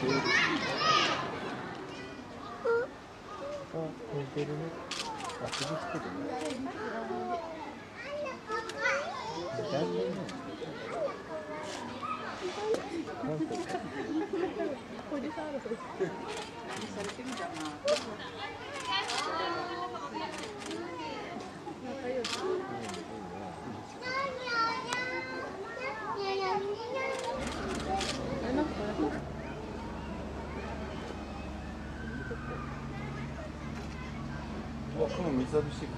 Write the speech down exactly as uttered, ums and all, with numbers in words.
寝てるね。あ、次してるね。だんだんね。 おじさんあるそうです。されてるじゃんな。仲良し。え、なんかこれ。 うわ、雲水浴びしてくる。